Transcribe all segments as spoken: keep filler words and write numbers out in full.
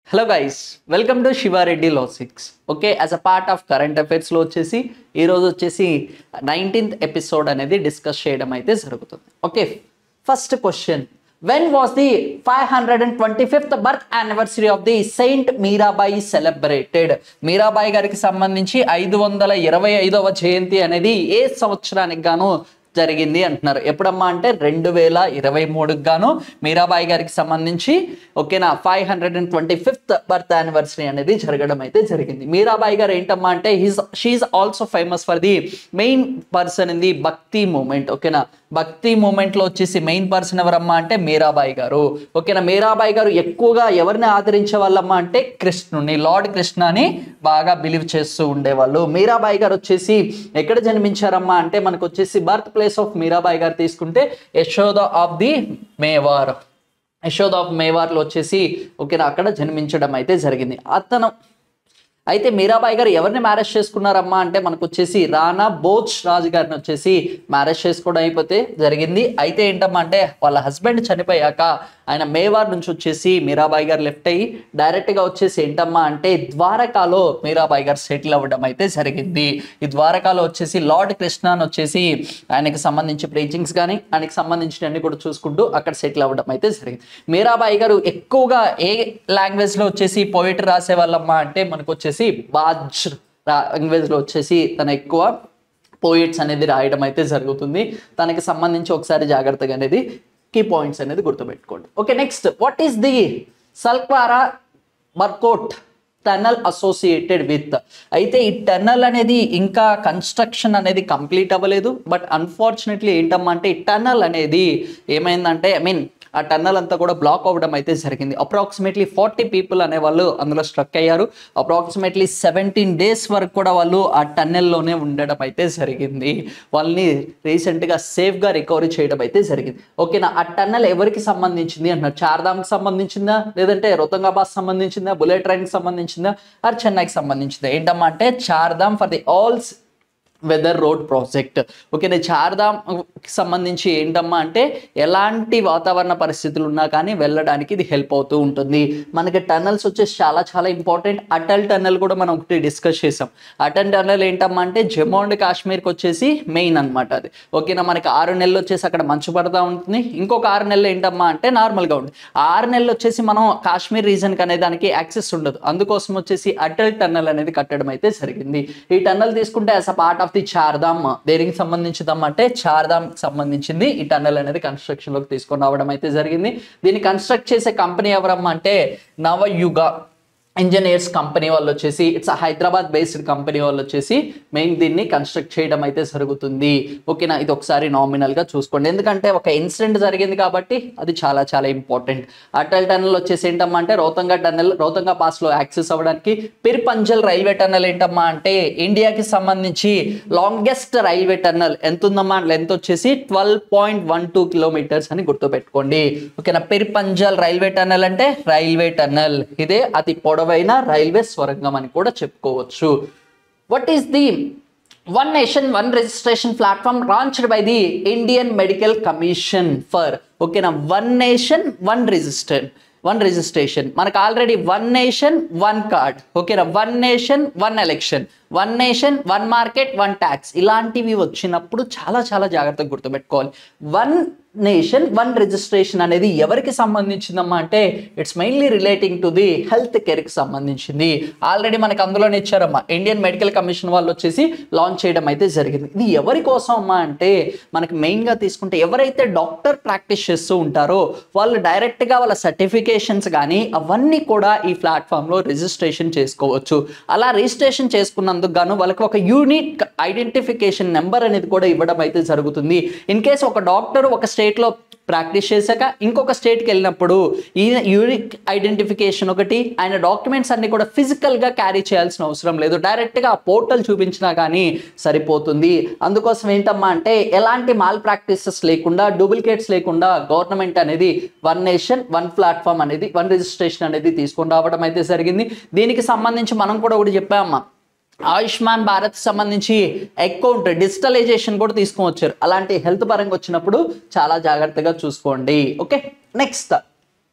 Hello guys, welcome to Shiva Reddy Logics. Okay, as a part of current affairs లో వచ్చేసి ఈ రోజు వచ్చేసి nineteenth ఎపిసోడ్ అనేది డిస్కస్ చేయడం అయితే జరుగుతుంది. Okay, first question, when was the five hundred twenty-fifth birth anniversary of the Saint Mirabai celebrated? Mirabai గారికి సంబంధించి ఐదు వందల ఇరవై ఐదవ జయంతి అనేది ఏ సంవత్సరానికి గాను జరిగింది అంటున్నారు. ఎప్పుడమ్మా అంటే రెండు వేల ఇరవై మూడుకి గాను మీరాబాయి గారికి సంబంధించి ఓకేనా five hundred and twenty fifth birth anniversary అనేది జరగడం అయితే జరిగింది. మీరాబాయి గారు ఏంటమ్మా అంటే he's she is also famous for the main person in the bhakti movement. ఓకేనా, భక్తి మూమెంట్ లో వచ్చేసి మెయిన్ పర్సన్ ఎవరమ్మా అంటే మీరాబాయి గారు. ఓకేనా, మీరాబాయి గారు ఎక్కువగా ఎవరిని ఆదరించే వాళ్ళమ్మా అంటే కృష్ణుని, లార్డ్ కృష్ణని బాగా బిలీవ్ చేస్తూ ఉండేవాళ్ళు. మీరాబాయి గారు వచ్చేసి ఎక్కడ జన్మించారమ్మా అంటే మనకు వచ్చేసి బర్త్ ప్లేస్ ఆఫ్ మీరాబాయి గారు తీసుకుంటే Yashoda of the Mewar, Yashoda of Mewar లో వచ్చేసి ఓకేనా అక్కడ జన్మించడం అయితే జరిగింది. అతను అయితే మీరాబాయి గారు ఎవరిని మ్యారేజ్ చేసుకున్నారమ్మా అంటే మనకు వచ్చేసి రాణా భోజ్ రాజు గారిని వచ్చేసి మ్యారేజ్ చేసుకోవడం అయిపోతే జరిగింది. అయితే ఏంటమ్మా అంటే వాళ్ళ హస్బెండ్ చనిపోయాక ఆయన మేవార్ నుంచి వచ్చేసి మీరాబాయి గారు లెఫ్ట్ అయ్యి డైరెక్ట్గా వచ్చేసి ఏంటమ్మా అంటే ద్వారకాలో మీరాబాయి గారు సెటిల్ అవ్వడం అయితే జరిగింది. ఈ ద్వారకాలో వచ్చేసి లార్డ్ కృష్ణ అని వచ్చేసి ఆయనకి సంబంధించి ప్రీచింగ్స్ కానీ ఆయనకి సంబంధించినవన్నీ కూడా చూసుకుంటూ అక్కడ సెటిల్ అవ్వడం అయితే జరిగింది. మీరాబాయి గారు ఎక్కువగా ఏ లాంగ్వేజ్లో వచ్చేసి పోయిటరీ రాసే వాళ్ళమ్మా అంటే మనకు వచ్చేసి బాజ్ లాంగ్వేజ్లో వచ్చేసి తన ఎక్కువ పోయిట్స్ అనేది రాయడం అయితే జరుగుతుంది. తనకి సంబంధించి ఒకసారి జాగ్రత్తగా అనేది కీ పాయింట్స్ అనేది గుర్తుపెట్టుకోండి. Okay, next, what is the Silkyara Barkot tunnel associated with? అయితే ఈ టనల్ అనేది ఇంకా కన్స్ట్రక్షన్ అనేది కంప్లీట్ అవ్వలేదు. బట్ అన్ఫార్చునేట్లీ ఏంటమ్మా అంటే ఈ టనల్ అనేది ఏమైందంటే ఐ మీన్ ఆ టన్నల్ అంతా కూడా బ్లాక్ అవ్వడం అయితే జరిగింది. అప్రాక్సిమేట్లీ ఫార్టీ పీపుల్ అనే వాళ్ళు అందులో స్ట్రక్ అయ్యారు. అప్రాక్సిమేట్లీ సెవెంటీన్ డేస్ వరకు కూడా వాళ్ళు ఆ టన్నెల్లోనే ఉండడం అయితే జరిగింది. వాళ్ళని రీసెంట్గా సేఫ్గా రికవరీ చేయడం అయితే జరిగింది. ఓకేనా, ఆ టన్నెల్ ఎవరికి సంబంధించింది అంటున్నారు? చార్ధామ్కి సంబంధించిందా, లేదంటే రౌతంగాబాద్ సంబంధించిందా, బుల్లెట్ ట్రైన్కి సంబంధించిందా, ఆర్ చెన్నైకి సంబంధించిందా? ఏంటమ్మా అంటే Char Dham for the all weather road project. ఓకేనా, చార్ధామ్కి సంబంధించి ఏంటమ్మా అంటే ఎలాంటి వాతావరణ పరిస్థితులు ఉన్నా కానీ వెళ్ళడానికి ఇది హెల్ప్ అవుతూ ఉంటుంది. మనకి టన్నల్స్ వచ్చేసి చాలా చాలా ఇంపార్టెంట్. అటల్ టన్నల్ కూడా మనం ఒకటి డిస్కస్ చేసాం. అటల్ టన్నల్ ఏంటమ్మా అంటే జమ్మూ అండ్ కాశ్మీర్కి వచ్చేసి మెయిన్ అనమాట అది. ఓకేనా, మనకి ఆరు నెలలు వచ్చేసి అక్కడ మంచు పడతా ఉంటుంది. ఇంకొక ఆరు నెలలు ఏంటమ్మా అంటే నార్మల్గా ఉంటుంది. ఆరు నెలలు వచ్చేసి మనం కాశ్మీర్ రీజన్కి అనే దానికి యాక్సెస్ ఉండదు. అందుకోసం వచ్చేసి అటల్ టన్నల్ అనేది కట్టడం అయితే జరిగింది. ఈ టన్నల్ తీసుకుంటే as a part of the Char Dham దేనికి సంబంధించిందమ్మా అంటే చార్ధామ్ సంబంధించింది. ఈ టన్నల్ అనేది కన్స్ట్రక్షన్ లోకి తీసుకొని రావడం అయితే జరిగింది. దీన్ని కన్స్ట్రక్ట్ చేసే కంపెనీ ఎవరమ్మా అంటే నవయుగ ఇంజనీర్స్ కంపెనీ వాళ్ళు వచ్చేసి ఇట్స్ హైదరాబాద్ బేస్డ్ కంపెనీ వాళ్ళు వచ్చేసి మెయిన్ దీన్ని కన్స్ట్రక్ట్ చేయడం అయితే జరుగుతుంది. ఓకేనా, ఇది ఒకసారి నామినల్గా చూసుకోండి, ఎందుకంటే ఒక ఇన్సిడెంట్ జరిగింది కాబట్టి అది చాలా చాలా ఇంపార్టెంట్. అటల్ టన్నల్ వచ్చేసి ఏంటమ్మా అంటే రౌతంగా టన్నల్ రౌతంగా పాస్లో యాక్సెస్ అవ్వడానికి. పిర్ పంజల్ రైల్వే టన్నల్ ఏంటమ్మా అంటే ఇండియాకి సంబంధించి లాంగెస్ట్ రైల్వే టన్నల్. ఎంత ఉందమ్మా లెంత్ వచ్చేసి twelve point one two kilometres అని గుర్తుపెట్టుకోండి. ఓకేనా, పిర్ పంజల్ రైల్వే టన్నల్ అంటే రైల్వే టన్నల్, ఇదే అతి పొడవైన రైల్వే స్వరంగం అని కూడా చెప్పుకోవచ్చు. What is the one nation one registration platform launched by the Indian medical commission for? ఓకేనా, one nation one register one registration మనకు already one nation one card. ఓకేనా, one nation one election, one nation one market one tax, ఇలాంటివి వచ్చినప్పుడు చాలా చాలా జాగ్రత్తగా గుర్తుపెట్టుకోవాలి. One nation one registration అనేది ఎవరికి సంబంధించిందమ్మా అంటే it's mainly relating to the health కేర్కి సంబంధించింది. ఆల్రెడీ మనకు అందులోనే ఇచ్చారమ్మా, ఇండియన్ మెడికల్ కమిషన్ వాళ్ళు వచ్చేసి లాంచ్ చేయడం అయితే జరిగింది. ఇది ఎవరి కోసం అమ్మా అంటే మనకి మెయిన్గా తీసుకుంటే ఎవరైతే డాక్టర్ ప్రాక్టీస్ చేస్తూ ఉంటారో వాళ్ళు డైరెక్ట్గా వాళ్ళ సర్టిఫికేషన్స్ కానీ అవన్నీ కూడా ఈ ప్లాట్ఫామ్లో రిజిస్ట్రేషన్ చేసుకోవచ్చు. అలా రిజిస్ట్రేషన్ చేసుకున్నందుకు గాను వాళ్ళకి ఒక యూనిక్ ఐడెంటిఫికేషన్ నెంబర్ అనేది కూడా ఇవ్వడం అయితే జరుగుతుంది. ఇన్ కేసు ఒక డాక్టర్ ఒక స్టేట్లో ప్రాక్టీస్ చేశాక ఇంకొక స్టేట్కి వెళ్ళినప్పుడు ఈ యూనిక్ ఐడెంటిఫికేషన్ ఒకటి, ఆయన డాక్యుమెంట్స్ అన్ని కూడా ఫిజికల్గా క్యారీ చేయాల్సిన అవసరం లేదు, డైరెక్ట్గా ఆ పోర్టల్ చూపించినా కానీ సరిపోతుంది. అందుకోసం ఏంటమ్మా అంటే ఎలాంటి మాల్ ప్రాక్టీసెస్ లేకుండా, డూప్లికేట్స్ లేకుండా గవర్నమెంట్ అనేది వన్ నేషన్ వన్ ప్లాట్ఫామ్ అనేది వన్ రిజిస్ట్రేషన్ అనేది తీసుకొని రావడం అయితే జరిగింది. దీనికి సంబంధించి మనం కూడా ఒకటి చెప్పామమ్మా, ఆయుష్మాన్ భారత్ సంబంధించి అకౌంట్ డిజిటలైజేషన్ కూడా తీసుకొని వచ్చారు. అలాంటి హెల్త్ పరంగా వచ్చినప్పుడు చాలా జాగ్రత్తగా చూసుకోండి. Okay, next,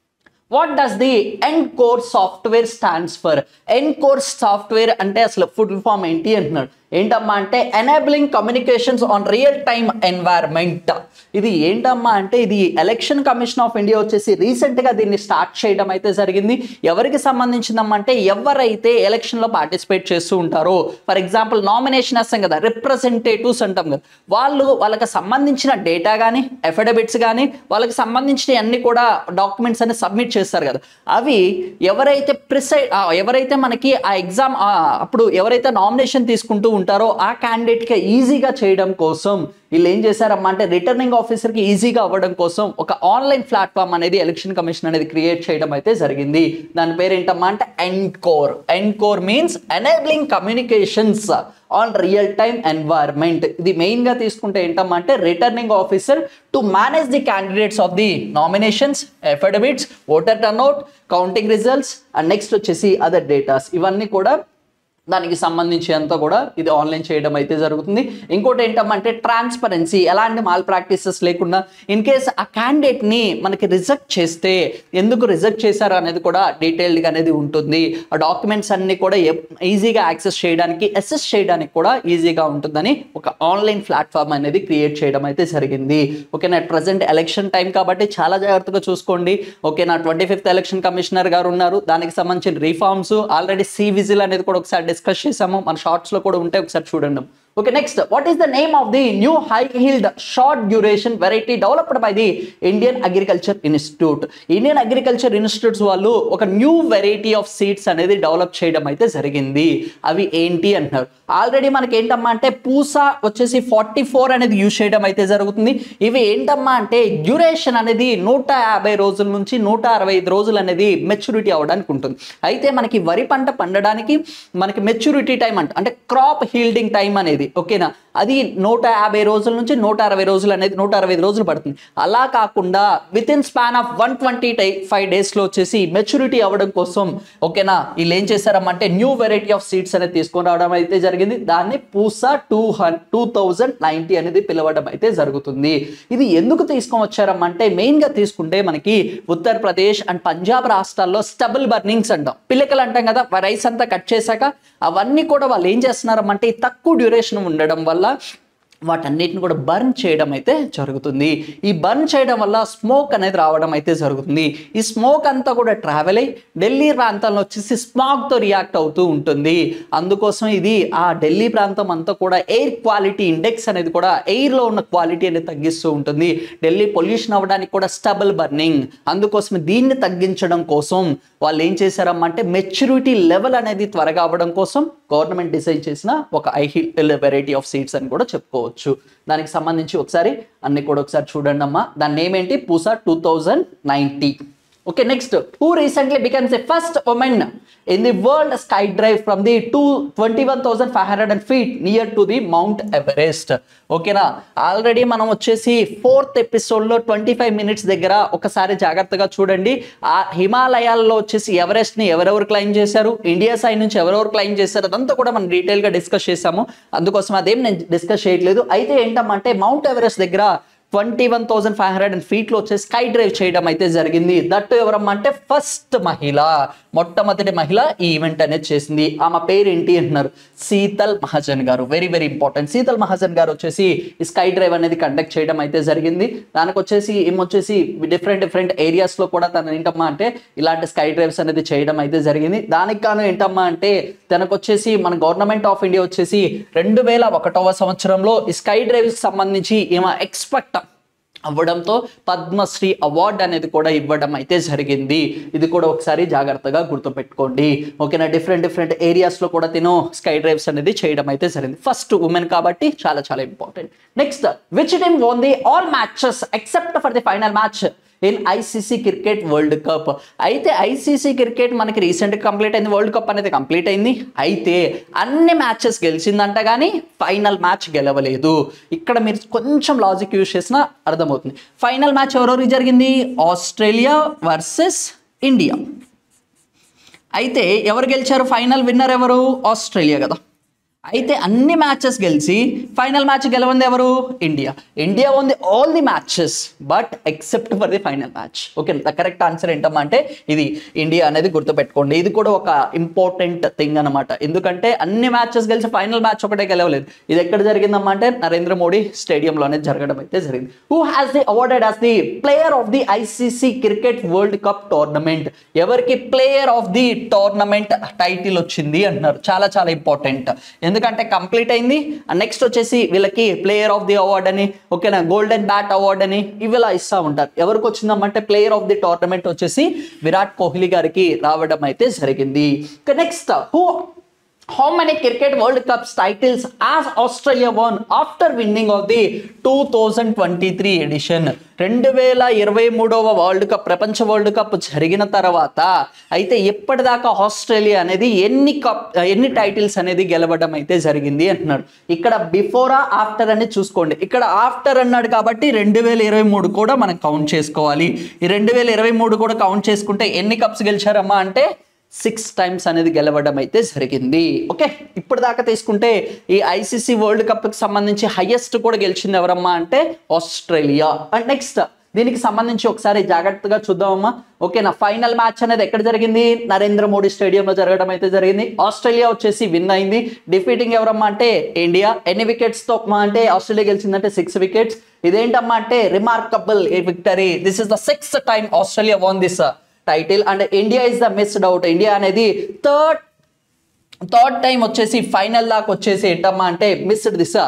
what does the encore software stands for? Encore software అంటే అసలు ఫుల్ ఫామ్ ఏంటి అంటున్నాడు. ఏంటమ్మా అంటే enabling communications on real time environment. ఇది ఏంటమ్మా అంటే ఇది ఎలక్షన్ కమిషన్ ఆఫ్ ఇండియా వచ్చేసి రీసెంట్గా దీన్ని స్టార్ట్ చేయడం అయితే జరిగింది. ఎవరికి సంబంధించిందమ్మా అంటే ఎవరైతే ఎలక్షన్లో పార్టిసిపేట్ చేస్తూ ఉంటారో, ఫర్ ఎగ్జాంపుల్ నామినేషన్ వేస్తాం కదా, రిప్రజెంటేటివ్స్ అంటాం కదా, వాళ్ళు వాళ్ళకి సంబంధించిన డేటా కానీ ఎఫిడవిట్స్ కానీ వాళ్ళకి సంబంధించిన అన్ని కూడా డాక్యుమెంట్స్ అనేది సబ్మిట్ చేస్తారు కదా, అవి ఎవరైతే ప్రిసై ఎవరైతే మనకి ఆ ఎగ్జామ్ అప్పుడు ఎవరైతే నామినేషన్ తీసుకుంటూ ఉంటారో ఆ క్యాండిడేట్కి ఈజీగా చేయడం కోసం వీళ్ళు ఏం చేశారమ్మా అంటే రిటర్నింగ్ ఆఫీసర్కి ఈజీగా అవ్వడం కోసం ఒక ఆన్లైన్ ప్లాట్ఫామ్ అనేది ఎలక్షన్ కమిషన్ అనేది క్రియేట్ చేయడం అయితే జరిగింది. దాని పేరు ఏంటమ్మా అంటే encore. Encore means enabling communications on real time environment. ఇది మెయిన్గా తీసుకుంటే ఏంటమ్మా అంటే returning officer to manage the candidates of the nominations, affidavits, voter turnout, counting results and next వచ్చేసి అదర్ డేటాస్, ఇవన్నీ కూడా దానికి సంబంధించి అంతా కూడా ఇది ఆన్లైన్ చేయడం అయితే జరుగుతుంది. ఇంకోటి ఏంటంటే ట్రాన్స్పరెన్సీ, ఎలాంటి మాల్ ప్రాక్టీసెస్ లేకుండా ఇన్ కేస్ ఆ క్యాండిడేట్ని మనకి రిజెక్ట్ చేస్తే ఎందుకు రిజెక్ట్ చేశారు అనేది కూడా డీటెయిల్డ్గా అనేది ఉంటుంది. ఆ డాక్యుమెంట్స్ అన్ని కూడా ఈజీగా యాక్సెస్ చేయడానికి, అసెస్ చేయడానికి కూడా ఈజీగా ఉంటుందని ఒక ఆన్లైన్ ప్లాట్ఫామ్ అనేది క్రియేట్ చేయడం అయితే జరిగింది. ఓకేనా, ప్రజెంట్ ఎలక్షన్ టైం కాబట్టి చాలా జాగ్రత్తగా చూసుకోండి. ఓకేనా, ట్వంటీ ఫిఫ్త్ ఎలక్షన్ కమిషనర్ గారు ఉన్నారు, దానికి సంబంధించిన రిఫార్మ్స్ ఆల్రెడీ సి విజిల్ అనేది కూడా ఒకసారి డిస్కస్ చేసాము, మన షార్ట్స్ లో కూడా ఉంటే ఒకసారి చూడండి. Okay, next, what is the name of the new high-heeled short duration variety developed by the Indian Agriculture Institute? Indian Agriculture Institute వాళ్ళు ఒక న్యూ వెరైటీ ఆఫ్ సీడ్స్ అనేది డెవలప్ చేయడం అయితే జరిగింది. అవి ఏంటి అంటున్నారు. ఆల్రెడీ మనకి ఏంటమ్మా అంటే పూసా వచ్చేసి ఫార్టీ ఫోర్ అనేది యూజ్ చేయడం అయితే జరుగుతుంది. ఇవి ఏంటమ్మా అంటే డ్యూరేషన్ అనేది నూట యాభై రోజుల నుంచి నూట అరవై ఐదు రోజులు అనేది మెచ్యూరిటీ అవ్వడానికి ఉంటుంది. అయితే మనకి వరి పంట పండడానికి మనకి మెచ్యూరిటీ టైం అంట అంటే క్రాప్ హీల్డింగ్ టైం అనేది ఓకేనా, అది నూట యాభై రోజుల నుంచి నూట అరవై రోజులు అనేది నూట అరవై ఐదు రోజులు పడుతుంది. అలా కాకుండా within span of one twenty five days లో వచ్చేసి మెచ్యూరిటీ అవ్వడం కోసం ఓకేనా వీళ్ళు ఏం చేశారమ్మంటే న్యూ వెరైటీ ఆఫ్ సీడ్స్ అనేది తీసుకొని రావడం అయితే జరిగింది. దాన్ని Pusa two hundred two thousand ninety అనేది పిలవడం అయితే జరుగుతుంది. ఇది ఎందుకు తీసుకొని వచ్చారమ్మంటే మెయిన్ గా తీసుకుంటే మనకి ఉత్తరప్రదేశ్ అండ్ పంజాబ్ రాష్ట్రాల్లో స్టబుల్ బర్నింగ్స్ అంటాం, పిల్లకలు అంటాం కదా, రైస్ అంతా కట్ చేశాక అవన్నీ కూడా వాళ్ళు ఏం చేస్తున్నారమ్మంటే తక్కువ డ్యూరేషన్ ఉండడం వల్ల వాటన్నిటిని కూడా బర్న్ చేయడం అయితే జరుగుతుంది. ఈ బర్న్ చేయడం వల్ల స్మోక్ అనేది రావడం అయితే జరుగుతుంది. ఈ స్మోక్ అంతా కూడా ట్రావెల్ అయ్యి ఢిల్లీ ప్రాంతంలో వచ్చేసి స్మాగ్తో రియాక్ట్ అవుతూ ఉంటుంది. అందుకోసం ఇది ఆ ఢిల్లీ ప్రాంతం అంతా కూడా ఎయిర్ క్వాలిటీ ఇండెక్స్ అనేది కూడా ఎయిర్లో ఉన్న క్వాలిటీ అనేది తగ్గిస్తూ ఉంటుంది. ఢిల్లీ పొల్యూషన్ అవ్వడానికి కూడా స్టబుల్ బర్నింగ్, అందుకోసం దీన్ని తగ్గించడం కోసం వాళ్ళు ఏం చేశారమ్మంటే మెచ్యూరిటీ లెవెల్ అనేది త్వరగా అవ్వడం కోసం గవర్నమెంట్ డిసైడ్ చేసిన ఒక high yield variety of seeds అని కూడా చెప్పుకోవచ్చు. దానికి సంబంధించి ఒకసారి అన్ని కూడా ఒకసారి చూడండి అమ్మా. దాని నేమ్ ఏంటి? Pusa two thousand ninety. Okay, next, who recently became the first woman in the world sky drive from the twenty-one thousand five hundred feet near to the Mount Everest? ఓకేనా, ఆల్రెడీ మనం వచ్చేసి ఫోర్త్ ఎపిసోడ్లో twenty five minutes దగ్గర ఒకసారి జాగ్రత్తగా చూడండి. ఆ హిమాలయాల్లో వచ్చేసి ఎవరెస్ట్ని ఎవరెవరు క్లైమ్ చేశారు, ఇండియా సైడ్ నుంచి ఎవరెవరు క్లైమ్ చేశారు, అదంతా కూడా మనం డీటెయిల్గా డిస్కస్ చేసాము. అందుకోసం అదేం నేను డిస్కస్ చేయట్లేదు. అయితే ఏంటంటే మౌంట్ ఎవరెస్ట్ దగ్గర twenty one thousand five hundred and ఫీట్లో వచ్చి స్కై డ్రైవ్ చేయడం అయితే జరిగింది. దట్టు ఎవరమ్మా అంటే ఫస్ట్ మహిళ, మొట్టమొదటి మహిళ ఈ ఈవెంట్ అనేది చేసింది. ఆమె పేరు ఏంటి అంటున్నారు? శీతల్ మహాజన్ గారు. Very very important. Sheetal Mahajan గారు వచ్చేసి ఈ స్కై డ్రైవ్ అనేది కండక్ట్ చేయడం అయితే జరిగింది. దానికి వచ్చేసి ఏమొచ్చేసి డిఫరెంట్ డిఫరెంట్ ఏరియాస్లో కూడా తను ఏంటమ్మా అంటే ఇలాంటి స్కై డ్రైవ్స్ అనేది చేయడం అయితే జరిగింది. దానికి గాను ఏంటమ్మా అంటే తనకు వచ్చేసి మన గవర్నమెంట్ ఆఫ్ ఇండియా వచ్చేసి రెండు వేల ఒకటవ సంవత్సరంలో ఈ స్కై డ్రైవ్కి సంబంధించి ఈమె ఎక్స్పర్ట్ అవ్వడంతో పద్మశ్రీ అవార్డు అనేది కూడా ఇవ్వడం అయితే జరిగింది. ఇది కూడా ఒకసారి జాగ్రత్తగా గుర్తుపెట్టుకోండి. ఓకేనా, డిఫరెంట్ డిఫరెంట్ ఏరియాస్లో కూడా తిను స్కై డ్రైవ్స్ అనేది చేయడం అయితే జరిగింది. ఫస్ట్ ఉమెన్ కాబట్టి చాలా చాలా important. Next, which team won the all matches except for the final match in ICC cricket world cup? అయితే ఐసీసీ క్రికెట్ మనకి రీసెంట్గా కంప్లీట్ అయింది, వరల్డ్ కప్ అనేది కంప్లీట్ అయింది. అయితే అన్ని మ్యాచెస్ గెలిచిందంట కానీ ఫైనల్ మ్యాచ్ గెలవలేదు. ఇక్కడ మీరు కొంచెం లాజిక్ యూజ్ చేసినా అర్థమవుతుంది. ఫైనల్ మ్యాచ్ ఎవరెవరికి జరిగింది? Australia versus India. అయితే ఎవరు గెలిచారు? ఫైనల్ విన్నర్ ఎవరు? ఆస్ట్రేలియా కదా. అయితే అన్ని మ్యాచెస్ గెలిచి ఫైనల్ మ్యాచ్ గెలవంది ఎవరు? ఇండియా. ఇండియా ఉంది all the matches but except for the final match. Okay, the correct answer ఏంటమ్మా అంటే ఇది ఇండియా అనేది గుర్తుపెట్టుకోండి. ఇది కూడా ఒక ఇంపార్టెంట్ థింగ్ అనమాట. ఎందుకంటే అన్ని మ్యాచెస్ గెలిచి ఫైనల్ మ్యాచ్ ఒకటే గెలవలేదు. ఇది ఎక్కడ జరిగిందమ్మా అంటే నరేంద్ర మోడీ స్టేడియంలోనే జరగడం అయితే జరిగింది. Who has the awarded as the player of the ICC cricket world cup tournament? ఎవరికి player of the tournament title వచ్చింది అంటున్నారు. చాలా చాలా ఇంపార్టెంట్, ఎందుకంటే కంప్లీట్ అయింది. నెక్స్ట్ వచ్చేసి వీళ్ళకి ప్లేయర్ ఆఫ్ ది అవార్డ్ అని, ఓకేనా, గోల్డెన్ బ్యాట్ అవార్డ్ అని ఇవిలా ఇస్తా ఉంటారు. ఎవరికి వచ్చిందమ్మంటే ప్లేయర్ ఆఫ్ ది టోర్నమెంట్ వచ్చేసి విరాట్ కోహ్లీ గారికి రావడం అయితే జరిగింది. Next, who How many cricket World Cups titles has Australia won after winning of the two thousand twenty-three edition? రెండు వేల ఇరవై మూడవ వరల్డ్ కప్ ప్రపంచ వరల్డ్ కప్ జరిగిన తర్వాత అయితే ఎప్పటిదాకా ఆస్ట్రేలియా అనేది ఎన్ని కప్ ఎన్ని టైటిల్స్ అనేది గెలవడం అయితే జరిగింది అంటున్నాడు. ఇక్కడ బిఫోరా ఆఫ్టర్ అని చూసుకోండి. ఇక్కడ ఆఫ్టర్ అన్నాడు కాబట్టి రెండు వేల ఇరవై మూడు కూడా మనం కౌంట్ చేసుకోవాలి. ఈ రెండు వేల ఇరవై మూడు కూడా కౌంట్ చేసుకుంటే ఎన్ని కప్స్ గెలిచారమ్మా అంటే సిక్స్ టైమ్స్ అనేది గెలవడం అయితే జరిగింది. ఓకే, ఇప్పుడు దాకా తీసుకుంటే ఈ ఐసీసీ వరల్డ్ కప్కి సంబంధించి హైయెస్ట్ కూడా గెలిచింది ఎవరమ్మా అంటే ఆస్ట్రేలియా. అండ్ నెక్స్ట్ దీనికి సంబంధించి ఒకసారి జాగ్రత్తగా చూద్దామమ్మా. ఓకేనా, ఫైనల్ మ్యాచ్ అనేది ఎక్కడ జరిగింది? నరేంద్ర మోడీ స్టేడియంలో జరగడం అయితే జరిగింది. ఆస్ట్రేలియా వచ్చేసి విన్ అయింది. డిఫీటింగ్ ఎవరమ్మా అంటే ఇండియా. ఎన్ని వికెట్స్ తో అంటే ఆస్ట్రేలియా గెలిచిందంటే సిక్స్ వికెట్స్. ఇదేంటమ్మా అంటే remarkable victory. This is the sixth time Australia won this title and India is the missed out. India అనేది థర్డ్ థర్డ్ టైం వచ్చేసి ఫైనల్ దాకా వచ్చేసి ఏంటమ్మా అంటే మిస్డ్ దిస్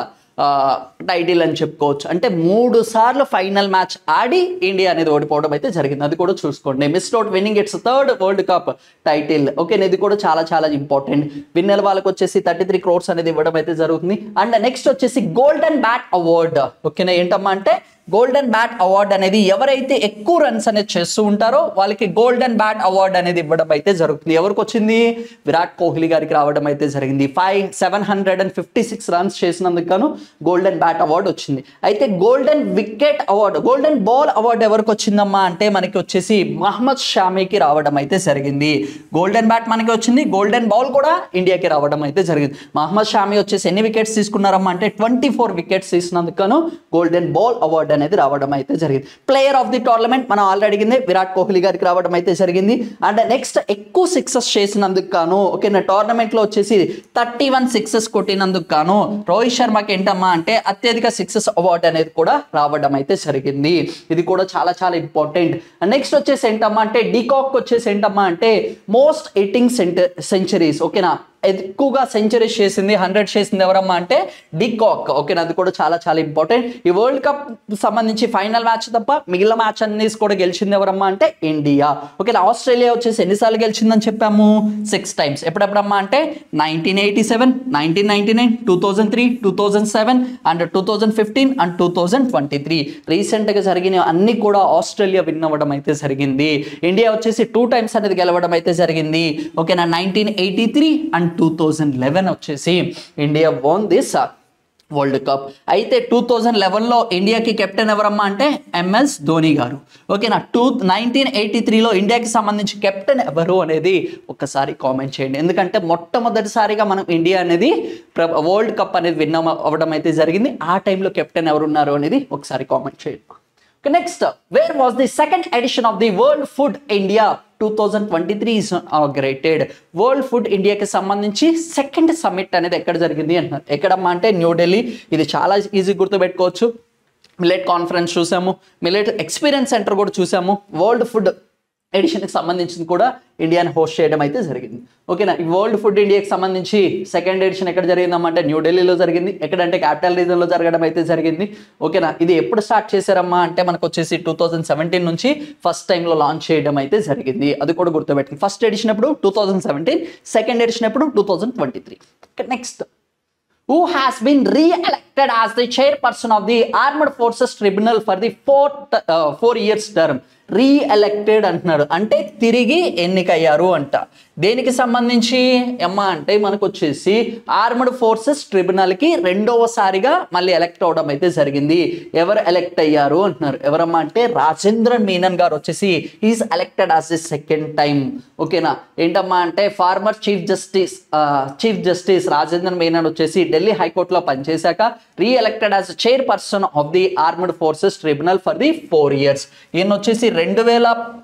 టైటిల్ అని చెప్పుకోవచ్చు. అంటే మూడు సార్లు ఫైనల్ మ్యాచ్ ఆడి ఇండియా అనేది ఓడిపోవడం అయితే జరిగింది. అది కూడా చూసుకోండి. Missed out winning it's third world cup title. Okay, ఇది కూడా చాలా చాలా ఇంపార్టెంట్. విన్నర్ వాళ్ళకి వచ్చేసి థర్టీ త్రీ క్రోర్స్ అనేది ఇవ్వడం అయితే జరుగుతుంది. అండ్ నెక్స్ట్ వచ్చేసి గోల్డెన్ బ్యాట్ అవార్డ్. ఓకేనా, ఏంటమ్మా అంటే గోల్డెన్ బ్యాట్ అవార్డ్ అనేది ఎవరైతే ఎక్కువ రన్స్ అనేది చేస్తూ ఉంటారో వాళ్ళకి గోల్డెన్ బ్యాట్ అవార్డ్ అనేది ఇవ్వడం అయితే జరుగుతుంది. ఎవరికి వచ్చింది? విరాట్ కోహ్లీ గారికి రావడం అయితే జరిగింది. Five seven hundred and fifty six runs చేసినందుకు గాను గోల్డెన్ బ్యాట్ అవార్డ్ వచ్చింది. అయితే golden wicket award, golden ball award ఎవరికి వచ్చిందమ్మా అంటే మనకి వచ్చేసి మహమ్మద్ షామీకి రావడం అయితే జరిగింది. గోల్డెన్ బ్యాట్ మనకి వచ్చింది, గోల్డెన్ బాల్ కూడా ఇండియాకి రావడం అయితే జరిగింది. మహమ్మద్ షామీ వచ్చేసి ఎన్ని వికెట్స్ తీసుకున్నారమ్మా అంటే ట్వంటీ ఫోర్ వికెట్స్ తీసినందుకు గాను గోల్డెన్ బాల్ అవార్డు అనేది రావడం అయితే జరిగింది. ప్లేయర్ ఆఫ్ ది టోర్నమెంట్ మనం ఆల్రెడీ అడిగింది, విరాట్ కోహ్లీ గారికి రావడం అయితే జరిగింది. అండ్ నెక్స్ట్ ఎక్కువ సిక్సెస్ చేసినందుకు గాను ఓకేనా టోర్నమెంట్ లో వచ్చేసి థర్టీ వన్ సిక్సెస్ కొట్టినందుకు గాను రోహిత్ శర్మకి ఏంటమ్మా అంటే అత్యధిక సిక్సెస్ అవార్డు అనేది కూడా రావడం అయితే జరిగింది. ఇది కూడా చాలా చాలా ఇంపార్టెంట్. నెక్స్ట్ వచ్చేసి ఏంటమ్మా అంటే డీకాక్ వచ్చేసి ఏంటమ్మా అంటే మోస్ట్ హిట్టింగ్ సెంచరీస్. ఓకేనా, ఎక్కువగా సెంచరీస్ చేసింది, హండ్రెడ్ చేసింది ఎవరమ్మా అంటే డీకాక్. ఓకేనా, అది కూడా చాలా చాలా ఇంపార్టెంట్. ఈ వరల్డ్ కప్ సంబంధించి ఫైనల్ మ్యాచ్ తప్ప మిగిలిన మ్యాచ్ అన్ని కూడా గెలిచింది ఎవరమ్మా అంటే ఇండియా. ఓకేనా, ఆస్ట్రేలియా వచ్చేసి ఎన్నిసార్లు గెలిచిందని చెప్పాము? Six times. ఎప్పుడెప్పుడమ్మా అంటే nineteen eighty seven nineteen ninety nine two thousand three two thousand seven and two thousand fifteen and two thousand twenty three రీసెంట్గా జరిగిన అన్ని కూడా ఆస్ట్రేలియా విన్ అవ్వడం అయితే జరిగింది. ఇండియా వచ్చేసి టూ టైమ్స్ అనేది గెలవడం అయితే జరిగింది. ఓకేనా, nineteen eighty three and two thousand eleven వచ్చేసి India won this world cup. అయితే టూ థౌజండ్ లెవెన్లో ఇండియాకి కెప్టెన్ ఎవరమ్మా అంటే ఎంఎస్ ధోని గారు. ఓకేనా, టూ నైన్టీన్ ఎయిటీ త్రీలో ఇండియాకి సంబంధించి కెప్టెన్ ఎవరు అనేది ఒకసారి కామెంట్ చేయండి. ఎందుకంటే మొట్టమొదటిసారిగా మనం ఇండియా అనేది వరల్డ్ కప్ అనేది విన్ అవ్వడం అయితే జరిగింది. ఆ టైంలో కెప్టెన్ ఎవరున్నారు అనేది ఒకసారి కామెంట్ చేయండి. Next, where was the second edition of the world food India two thousand twenty three is inaugurated. World food ఇండియాకి సంబంధించి సెకండ్ సమ్మిట్ అనేది ఎక్కడ జరిగింది అంటున్నారు. ఎక్కడమ్మా అంటే న్యూఢిల్లీ. ఇది చాలా ఈజీ గుర్తుపెట్టుకోవచ్చు. మిల్లెట్ కాన్ఫరెన్స్ చూసాము, మిల్లెట్ ఎక్స్పీరియన్స్ సెంటర్ కూడా చూసాము. వరల్డ్ ఫుడ్ ఎడిషన్కి సంబంధించింది కూడా ఇండియాని హోస్ట్ చేయడం అయితే జరిగింది. ఓకేనా, ఈ వరల్డ్ ఫుడ్ ఇండియాకి సంబంధించి సెకండ్ ఎడిషన్ ఎక్కడ జరిగిందమ్మా న్యూఢిల్లీలో జరిగింది. ఎక్కడంటే క్యాపిటల్ రీజన్లో జరగడం అయితే జరిగింది. ఓకేనా, ఇది ఎప్పుడు స్టార్ట్ చేశారమ్మా అంటే మనకు వచ్చేసి టూ థౌజండ్ సెవెంటీన్ నుంచి ఫస్ట్ టైంలో లాంచ్ చేయడం అయితే జరిగింది. అది కూడా గుర్తుపెట్టింది. ఫస్ట్ ఎడిషన్ ఎప్పుడు two thousand seventeen, second edition ఎప్పుడు two thousand twenty three. Next, who has been re-elected as the chairperson of the Armed Forces Tribunal for the fourth uh, four years term. Reelected అంటున్నాడు అంటే తిరిగి ఎన్నికయ్యారు అంట. దేనికి సంబంధించి అమ్మ అంటే మనకు వచ్చేసి ఆర్మ్డ్ ఫోర్సెస్ ట్రిబ్యునల్కి రెండవసారిగా మళ్ళీ ఎలక్ట్ అవడం అయితే జరిగింది. ఎవరు ఎలక్ట్ అయ్యారు అంటున్నారు. ఎవరమ్మా అంటే రాజేంద్రన్ మీనన్ గారు వచ్చేసి is elected as the second time. ఓకేనా, ఏంటమ్మా అంటే former chief justice chief justice Rajendran Menon వచ్చేసి ఢిల్లీ హైకోర్టులో పనిచేశాక reelected as chair person of the armed forces tribunal for the four years. ఈయన వచ్చేసి రెండు వేల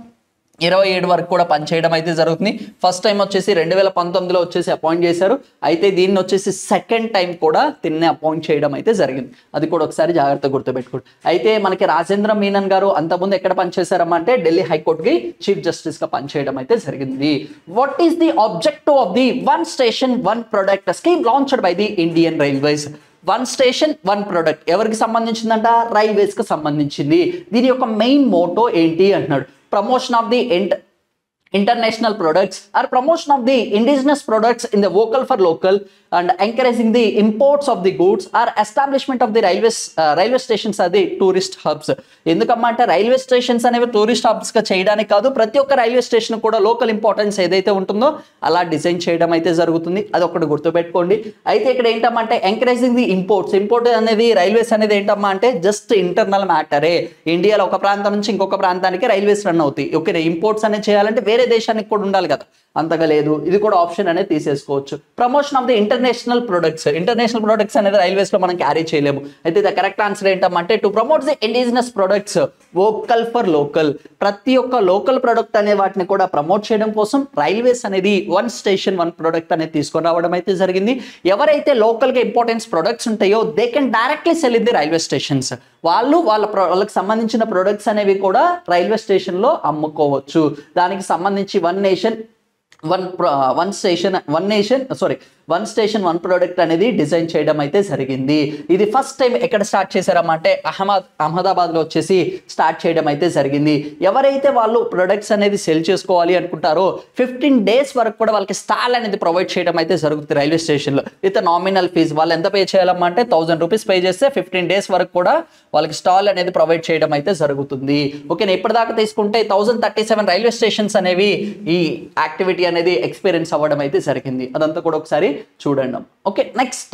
ఇరవై ఏడు వరకు కూడా పనిచేయడం అయితే జరుగుతుంది. ఫస్ట్ టైం వచ్చేసి రెండు వేల పంతొమ్మిదిలో వచ్చేసి అపాయింట్ చేశారు. అయితే దీన్ని వచ్చేసి సెకండ్ టైం కూడా దీన్ని అపాయింట్ చేయడం అయితే జరిగింది. అది కూడా ఒకసారి జాగ్రత్తగా గుర్తుపెట్టుకోండి. అయితే మనకి రాజేంద్ర మీనన్ గారు అంతకుముందు ఎక్కడ పనిచేశారమ్మా అంటే ఢిల్లీ హైకోర్టుకి చీఫ్ జస్టిస్ గా పనిచేయడం అయితే జరిగింది. What is the objective of the one station one product scheme launched by the Indian railways? One station one product ఎవరికి సంబంధించిందంట? రైల్వేస్ కి సంబంధించింది. దీని యొక్క మెయిన్ మోటో ఏంటి అంటున్నాడు. Promotion of the international products or promotion of the indigenous products in the vocal for local and encouraging the imports of the goods or establishment of the railways uh, railway stations are the tourist hubs. ఎందుకమ్మా అంటే railway stations అనేవి tourist hubs గా చేయడానికి కాదు, ప్రతి ఒక్క railway station కూడా local importance ఏదైతే ఉంటుందో అలా డిజైన్ చేయడం అయితే జరుగుతుంది. అది ఒకటి గుర్తుపెట్టుకోండి. అయితే ఇక్కడ ఏంటమ్మా అంటే ఎంకరేజింగ్ ది ఇంపోర్ట్స్. ఇంపోర్ట్ అనేది రైల్వేస్ అనేది ఏంటమ్మా అంటే జస్ట్ ఇంటర్నల్ మ్యాటరే. ఇండియాలో ఒక ప్రాంతం నుంచి ఇంకొక ప్రాంతానికి రైల్వేస్ రన్ అవుతాయి. ఓకే, ఇంపోర్ట్స్ అనేది చేయాలంటే వేరే దేశానికి కూడా ఉండాలి కదా, అంతగా లేదు. ఇది కూడా ఆప్షన్ అనేది తీసేసుకోవచ్చు. Promotion of the international products. International products అనేది రైల్వేస్ లో మనం క్యారీ చేయలేము. అయితే ద కరెక్ట్ ఆన్సర్ ఏంటంటే to promote the indigenous products vocal for local. ప్రతి ఒక్క లోకల్ ప్రొడక్ట్ అనే వాటిని కూడా ప్రమోట్ చేయడం కోసం రైల్వేస్ అనేది వన్ స్టేషన్ వన్ ప్రొడక్ట్ అనేది తీసుకొని రావడం అయితే జరిగింది. ఎవరైతే లోకల్ గా ఇంపార్టెన్స్ ప్రొడక్ట్స్ ఉంటాయో they can directly sell in the railway stations. వాళ్ళు వాళ్ళ వాళ్ళకి సంబంధించిన ప్రొడక్ట్స్ అనేవి కూడా రైల్వే స్టేషన్ లో అమ్ముకోవచ్చు. దానికి సంబంధించి one nation one one station one nation sorry one station one product అనేది డిజైన్ చేయడం అయితే జరిగింది. ఇది ఫస్ట్ టైం ఎక్కడ స్టార్ట్ చేశారమ్మా అంటే అహ్మద్ అహ్మదాబాద్ లో వచ్చేసి స్టార్ట్ చేయడం అయితే జరిగింది. ఎవరైతే వాళ్ళు ప్రొడక్ట్స్ అనేది సెల్ చేసుకోవాలి అనుకుంటారో ఫిఫ్టీన్ డేస్ వరకు కూడా వాళ్ళకి స్టాల్ అనేది ప్రొవైడ్ చేయడం అయితే జరుగుతుంది రైల్వే స్టేషన్ లో విత్ నామినల్ ఫీజ్. వాళ్ళు ఎంత పే చేయాలమ్మా అంటే థౌసండ్ రూపీస్ పే చేస్తే ఫిఫ్టీన్ డేస్ వరకు కూడా వాళ్ళకి స్టాల్ అనేది ప్రొవైడ్ చేయడం అయితే జరుగుతుంది. ఓకేనా, ఇప్పటిదాకా తీసుకుంటే thousand thirty seven railway stations అనేవి ఈ యాక్టివిటీ అనేది ఎక్స్పీరియన్స్ అవ్వడం అయితే జరిగింది. అదంతా కూడా ఒకసారి చూడండి. Okay, next,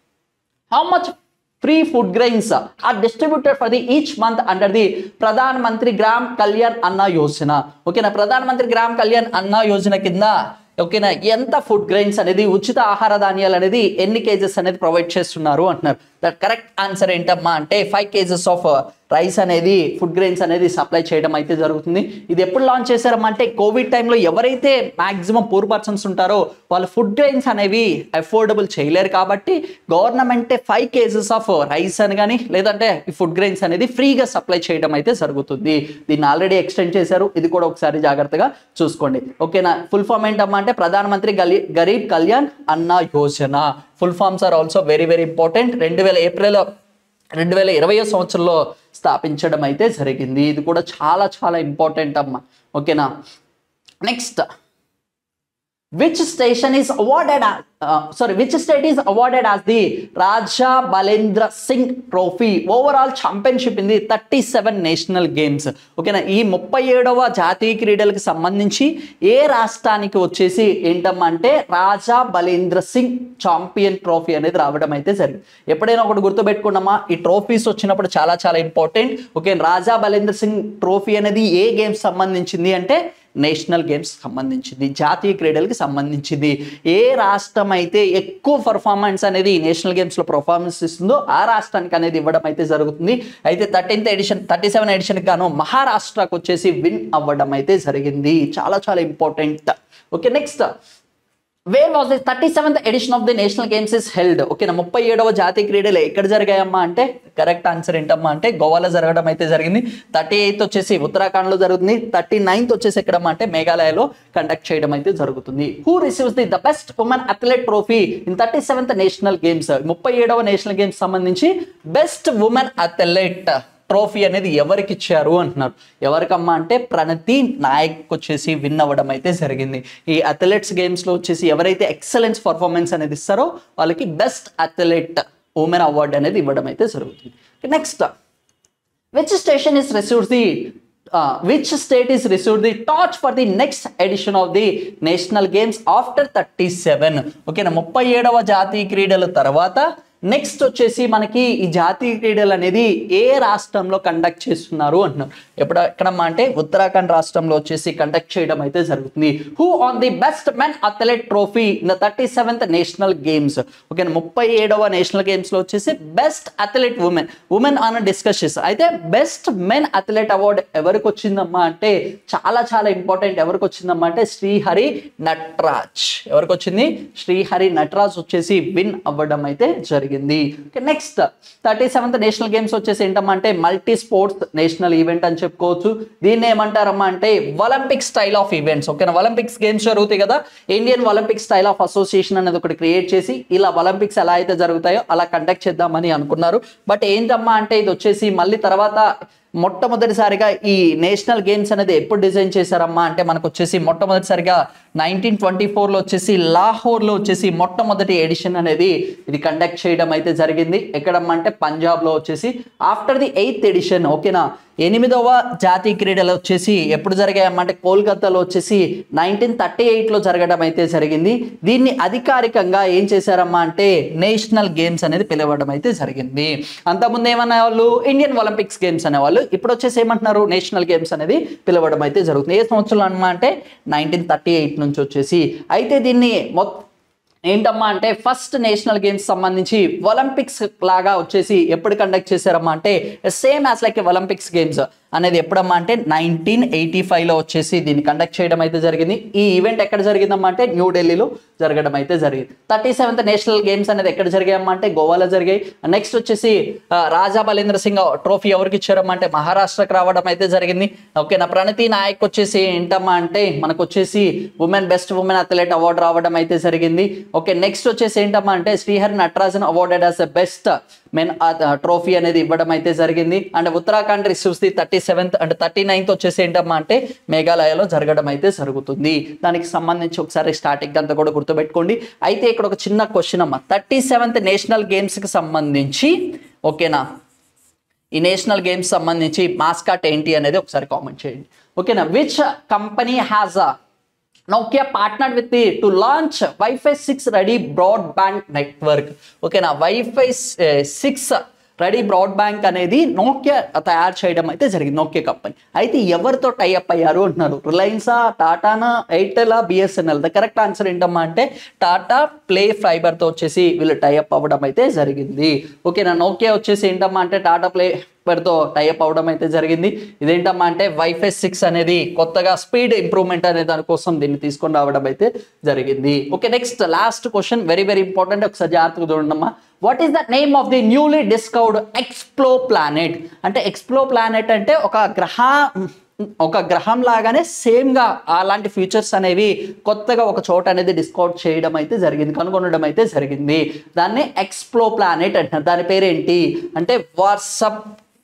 how much free food grains are distributed for the each month under the Pradhan Mantri Gram Kalyan Anna Yojana. ఓకేనా, ప్రధాన మంత్రి గ్రామ్ కళ్యాణ్ అన్న యోజన కింద ఓకేనా ఎంత ఫుడ్ గ్రెయిన్స్ అనేది ఉచిత ఆహార ధాన్యాలు అనేది ఎన్ని కేజెస్ అనేది ప్రొవైడ్ చేస్తున్నారు అంటున్నారు. దట్ కరెక్ట్ ఆన్సర్ ఏంటమ్మా అంటే ఫైవ్ కేజెస్ ఆఫ్ రైస్ అనేది ఫుడ్ గ్రెయిన్స్ అనేది సప్లై చేయడం అయితే జరుగుతుంది. ఇది ఎప్పుడు లాంచ్ చేశారమ్మా అంటే కోవిడ్ టైంలో ఎవరైతే మాక్సిమం పూర్ పర్సన్స్ ఉంటారో వాళ్ళు ఫుడ్ గ్రెయిన్స్ అనేవి అఫోర్డబుల్ చేయలేరు కాబట్టి గవర్నమెంటే ఫైవ్ కేజెస్ ఆఫ్ రైస్ అని కానీ లేదంటే ఈ ఫుడ్ గ్రెయిన్స్ అనేది ఫ్రీగా సప్లై చేయడం అయితే జరుగుతుంది. దీన్ని ఆల్రెడీ ఎక్స్టెండ్ చేశారు. ఇది కూడా ఒకసారి జాగ్రత్తగా చూసుకోండి. ఓకేనా, ఫుల్ ఫామ్ ఏంటమ్మా అంటే Pradhan Mantri Garib Kalyan Anna Yojana. Full forms are also very very important. రెండు వేల ఏప్రిల్ రెండు వేల ఇరవై సంవత్సరంలో స్థాపించడం అయితే జరిగింది. ఇది కూడా చాలా చాలా ఇంపార్టెంట్ అమ్మా. ఓకేనా, next, which station is awarded uh, sorry which state is awarded as the Raja Balendra Singh Trophy overall championship in the thirty-seven national games. ఓకేనా, ఈ ముప్పై ఏడవ జాతీయ క్రీడలకు సంబంధించి ఏ రాష్ట్రానికి వచ్చేసి ఏంటమ్మా అంటే రాజా బలేంద్ర సింగ్ ఛాంపియన్ ట్రోఫీ అనేది రావడం అయితే జరిగింది. ఎప్పుడైనా ఒకటి గుర్తుపెట్టుకున్నామా, ఈ ట్రోఫీస్ వచ్చినప్పుడు చాలా చాలా important. Okay, Raja Balendra Singh trophy అనేది ఏ గేమ్స్ సంబంధించింది అంటే నేషనల్ గేమ్స్ సంబంధించింది, జాతీయ క్రీడలకి సంబంధించింది. ఏ రాష్ట్రం అయితే ఎక్కువ పర్ఫార్మెన్స్ అనేది నేషనల్ గేమ్స్ లో పర్ఫార్మెన్స్ ఇస్తుందో ఆ రాష్ట్రానికి అనేది ఇవ్వడం అయితే జరుగుతుంది. అయితే thirteenth edition thirty seven edition గాను మహారాష్ట్రకు వచ్చేసి విన్ అవ్వడం అయితే జరిగింది. చాలా చాలా important. Okay, next, where was the thirty seventh edition of the national games is held. ఓకేనా, ముప్పై ఏడవ జాతీయ క్రీడలు ఎక్కడ జరిగాయమ్మా అంటే కరెక్ట్ ఆన్సర్ ఏంటమ్మా అంటే గోవాలో జరగడం అయితే జరిగింది. థర్టీ ఎయిత్ వచ్చేసి ఉత్తరాఖండ్ లో జరుగుతుంది. థర్టీ నైన్త్ వచ్చేసి ఎక్కడమ్మా అంటే మేఘాలయలో కండక్ట్ చేయడం అయితే జరుగుతుంది. Who receives the the best women athlete trophy in thirty seventh national games. ముప్పై ఏడవ నేషనల్ గేమ్స్ సంబంధించి బెస్ట్ ఉమెన్ అథ్లెట్ ట్రోఫీ అనేది ఎవరికి ఇచ్చారు అంటున్నారు. ఎవరికమ్మా అంటే ప్రణతి నాయక్ వచ్చేసి విన్ అవ్వడం అయితే జరిగింది. ఈ అథ్లెట్స్ గేమ్స్ లో వచ్చేసి ఎవరైతే ఎక్సలెన్స్ పర్ఫార్మెన్స్ అనేది ఇస్తారో వాళ్ళకి బెస్ట్ అథ్లెట్ ఉమెన్ అవార్డు అనేది ఇవ్వడం అయితే జరుగుతుంది. Next, which station is receives the which state is received the torch for the next edition of the national games after thirty seven ఓకేనా ముప్పై ఏడవ జాతీయ క్రీడల తర్వాత నెక్స్ట్ వచ్చేసి మనకి ఈ జాతీయ క్రీడలు అనేది ఏ రాష్ట్రంలో కండక్ట్ చేస్తున్నారు అంటున్నారు. ఎప్పుడు ఎక్కడమ్మా అంటే ఉత్తరాఖండ్ రాష్ట్రంలో వచ్చేసి కండక్ట్ చేయడం అయితే జరుగుతుంది. Who won the best men athlete trophy in the thirty seventh national games okay ముప్పై ఏడవ నేషనల్ గేమ్స్ లో వచ్చేసి best athlete women women won discus చేస్తారు. అయితే బెస్ట్ మెన్ అథ్లెట్ అవార్డు ఎవరికి వచ్చిందమ్మా అంటే చాలా చాలా ఇంపార్టెంట్. ఎవరికి వచ్చిందమ్మా అంటే శ్రీహరి నటరాజ్. ఎవరికి వచ్చింది? శ్రీహరి నటరాజ్ వచ్చేసి విన్ అవ్వడం అయితే జరిగింది. Next thirty seventh national games వచ్చేసి ఏంటమ్మా అంటే మల్టీ స్పోర్ట్స్ నేషనల్ ఈవెంట్ అని చెప్పుకోవచ్చు. దీన్ని ఏమంటారమ్మా అంటే ఒలింపిక్ స్టైల్ ఆఫ్ ఈవెంట్స్ ఓకేనా. ఒలింపిక్స్ గేమ్స్ జరుగుతాయి కదా, Indian Olympic style of association అనేది ఒకటి క్రియేట్ చేసి ఇలా ఒలింపిక్స్ ఎలా అయితే జరుగుతాయో అలా కండక్ట్ చేద్దామని అనుకున్నారు. బట్ ఏంటమ్మా అంటే ఇది వచ్చేసి మళ్ళీ తర్వాత మొట్టమొదటిసారిగా ఈ నేషనల్ గేమ్స్ అనేది ఎప్పుడు డిజైన్ చేశారమ్మా అంటే మనకు వచ్చేసి మొట్టమొదటిసారిగా నైన్టీన్ ట్వంటీ ఫోర్లో వచ్చేసి లాహోర్లో వచ్చేసి మొట్టమొదటి ఎడిషన్ అనేది ఇది కండక్ట్ చేయడం అయితే జరిగింది. ఎక్కడమ్మా అంటే పంజాబ్లో వచ్చేసి ఆఫ్టర్ ది ఎయిత్ ఎడిషన్ ఓకేనా. ఎనిమిదవ జాతీయ క్రీడలు వచ్చేసి ఎప్పుడు జరిగాయమ్మా అంటే కోల్కతాలో వచ్చేసి నైన్టీన్ థర్టీ ఎయిట్లో జరగడం అయితే జరిగింది. దీన్ని అధికారికంగా ఏం చేశారమ్మా అంటే నేషనల్ గేమ్స్ అనేది పిలవడం అయితే జరిగింది. అంతకుముందు ఏమన్నా వాళ్ళు ఇండియన్ ఒలింపిక్స్ గేమ్స్ అనేవాళ్ళు, ఇప్పుడు వచ్చేసి ఏమంటున్నారు నేషనల్ గేమ్స్ అనేది పిలవడం అయితే జరుగుతుంది. ఏ సంవత్సరంలో అన్నమా అంటే నైన్టీన్ థర్టీ ఎయిట్ నుంచి వచ్చేసి. అయితే దీన్ని మొత్తం ఏంటమ్మా అంటే ఫస్ట్ నేషనల్ గేమ్స్ సంబంధించి ఒలింపిక్స్ లాగా వచ్చేసి ఎప్పుడు కండక్ట్ చేశారమ్మా అంటే same as like Olympics games అనేది ఎప్పుడమ్మా అంటే నైన్టీన్ ఎయిటీ ఫైవ్లో వచ్చేసి దీన్ని కండక్ట్ చేయడం అయితే జరిగింది. ఈ ఈవెంట్ ఎక్కడ జరిగిందమ్మా అంటే న్యూఢిల్లీలో జరగడం అయితే జరిగింది. థర్టీ సెవెంత్ నేషనల్ గేమ్స్ అనేది ఎక్కడ జరిగాయమ్మా అంటే గోవాలో జరిగాయి. నెక్స్ట్ వచ్చేసి రాజా బలేంద్ర సింగ్ ట్రోఫీ ఎవరికి ఇచ్చారమ్మా అంటే మహారాష్ట్రకు రావడం అయితే జరిగింది. ఓకేనా. ప్రణతి నాయక్ వచ్చేసి ఏంటమ్మా అంటే మనకు వచ్చేసి women best women athlete award రావడం అయితే జరిగింది. ఓకే నెక్స్ట్ వచ్చేసి ఏంటమ్మా అంటే Srihari Natarajan awarded as the best men trophy అనేది ఇవ్వడం అయితే జరిగింది. And Uttarakhand receives the thirty seventh and thirty ninth వచ్చేసి ఏంటమ్మా అంటే మేఘాలయలో జరగడం అయితే జరుగుతుంది. దానికి సంబంధించి ఒకసారి స్టార్టింగ్ అంతా కూడా గుర్తుపెట్టుకోండి. అయితే ఇక్కడ ఒక చిన్న క్వశ్చన్ అమ్మా, థర్టీ సెవెంత్ నేషనల్ గేమ్స్ కి సంబంధించి ఓకేనా ఈ నేషనల్ గేమ్స్ సంబంధించి మాస్కాట్ ఏంటి అనేది ఒకసారి కామెంట్ చేయండి ఓకేనా. Which company has a Nokia partnered with the to launch Wi-Fi six ready broadband network. ఓకేనా Wi-Fi six రెడీ బ్రాడ్బ్యాండ్ అనేది నోకియా తయారు చేయడం అయితే జరిగింది. నోకియా కంపెనీ అయితే ఎవరితో టైఅప్ అయ్యారు అంటున్నారు. రిలయన్సా, టాటానా, ఎయిర్టెలా, బిఎస్ఎన్ఎల్. ద కరెక్ట్ ఆన్సర్ ఏంటమ్మా అంటే టాటా ప్లే ఫైబర్తో వచ్చేసి వీళ్ళు టైఅప్ అవ్వడం అయితే జరిగింది. ఓకేనా నోకియా వచ్చేసి ఏంటమ్మా అంటే టాటా ప్లే తో టైఅప్ అవడం అయితే జరిగింది. ఇదేంటమ్మా అంటే వైఫై సిక్స్ అనేది కొత్తగా స్పీడ్ ఇంప్రూవ్మెంట్ అనే దానికోసం దీన్ని తీసుకొని రావడం అయితే జరిగింది. Okay next last question very very important. ఒకసారి జాగ్రత్తగా చూడండమ్మా. What is the name of the newly discovered exoplanet అంటే ఎక్స్ప్లో ప్లానెట్ అంటే ఒక గ్రహ ఒక గ్రహం లాగానే సేమ్గా అలాంటి ఫీచర్స్ అనేవి కొత్తగా ఒక చోట అనేది డిస్కవర్ చేయడం అయితే జరిగింది, కనుగొనడం అయితే జరిగింది. దాన్ని ఎక్స్ప్లో ప్లానెట్ అంటారు. దాని పేరేంటి అంటే WASP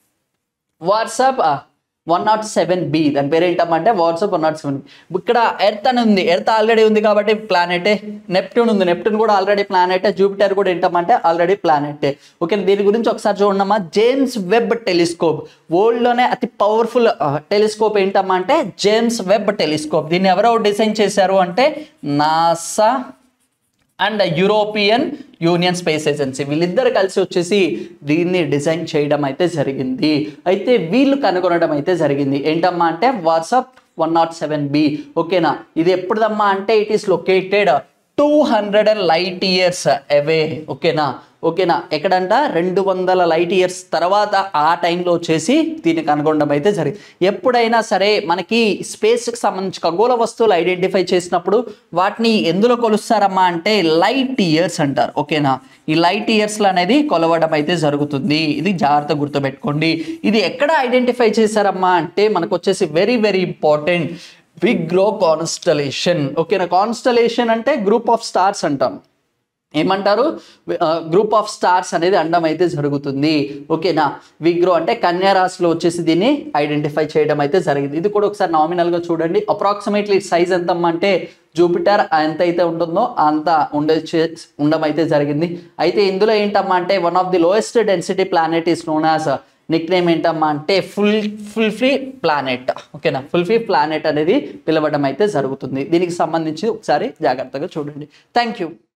WASP one naught seven B. దాని పేరు ఏంటంటే WASP one naught seven B. ఇక్కడ ఎర్త్ అని ఉంది, ఎర్త్ ఆల్రెడీ ఉంది కాబట్టి ప్లానెటే. నెప్ట్యూన్ ఉంది, నెప్ట్యూన్ కూడా ఆల్రెడీ ప్లానెటే. జూపిటర్ కూడా ఏంటంటే ఆల్రెడీ ప్లానెటే. ఓకే దీని గురించి ఒకసారి చూడమ్మా. జేమ్స్ వెబ్ టెలిస్కోప్ వరల్డ్లోనే అతి పవర్ఫుల్ టెలిస్కోప్ ఏంటమ్మా అంటే జేమ్స్ వెబ్ టెలిస్కోప్. దీన్ని ఎవరో డిజైన్ చేశారు అంటే NASA and European Union space agency. వీళ్ళిద్దరు కలిసి వచ్చేసి దీన్ని డిజైన్ చేయడం అయితే జరిగింది. అయితే వీళ్ళు కనుగొనడం అయితే జరిగింది ఏంటమ్మా అంటే WASP one naught seven B. ఓకేనా ఇది ఎప్పుడుదమ్మా అంటే it is located two hundred and light years away. ఓకేనా ఓకేనా ఎక్కడంట రెండు వందల లైట్ ఇయర్స్ తర్వాత ఆ టైంలో వచ్చేసి దీన్ని కనుగొనడం అయితే జరిగింది. ఎప్పుడైనా సరే మనకి స్పేస్కి సంబంధించి ఖగోళ వస్తువులు ఐడెంటిఫై చేసినప్పుడు వాటిని ఎందులో కొలుస్తారమ్మా అంటే లైట్ ఇయర్స్ అంటారు. ఓకేనా ఈ లైట్ ఇయర్స్లో అనేది కొలవడం అయితే జరుగుతుంది. ఇది జాగ్రత్త గుర్తుపెట్టుకోండి. ఇది ఎక్కడ ఐడెంటిఫై చేశారమ్మా అంటే మనకు వచ్చేసి వెరీ వెరీ ఇంపార్టెంట్ విగ్రో కాన్స్టలేషన్. ఓకేనా కాన్స్టలేషన్ అంటే గ్రూప్ ఆఫ్ స్టార్స్ అంటాం. ఏమంటారు గ్రూప్ ఆఫ్ స్టార్స్ అనేది అండం అయితే జరుగుతుంది. ఓకేనా విగ్రో అంటే కన్యా రాశిలో వచ్చేసి దీన్ని ఐడెంటిఫై చేయడం అయితే జరిగింది. ఇది కూడా ఒకసారి నామినల్గా చూడండి. అప్రాక్సిమేట్లీ సైజ్ ఎంత అంటే జూపిటర్ ఎంత అయితే ఉంటుందో అంత ఉండే ఉండడం అయితే జరిగింది. అయితే ఇందులో ఏంటమ్మా అంటే one of the lowest density planet is known as nickname ఏంటమ్మా అంటే ఫుల్ ఫుల్ఫీ ప్లానెట్. ఓకేనా, ఫుల్ఫీ ప్లానెట్ అనేది పిలవడం అయితే జరుగుతుంది. దీనికి సంబంధించి ఒకసారి జాగ్రత్తగా చూడండి. Thank you.